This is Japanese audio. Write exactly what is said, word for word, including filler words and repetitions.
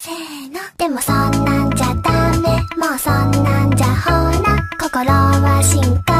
せーの。でもそんなんじゃダメ、もうそんなんじゃほら心は進化